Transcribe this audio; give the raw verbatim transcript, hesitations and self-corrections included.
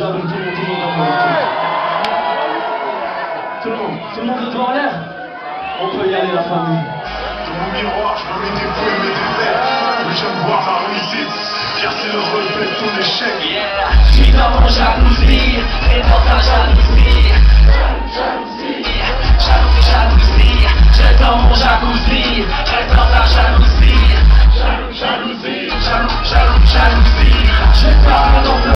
donne tout le monde, tout le monde dans le monde. Tout le monde, tout le monde le doigt en l'air. On peut y aller la famille. Dans mon miroir, je vois mes défauts et mes défaites. Oui, j'aime voir ma réussite. Car c'est le reflet de ton échec. Yeah, je suis dans mon jalousie, et dans ta jalousie. Jalousie, jalousie, jalousie. Je suis dans mon jacuzzi, et dans ta jalousie. Jalousie, jalousie, jalousie, jalousie. Je parle dans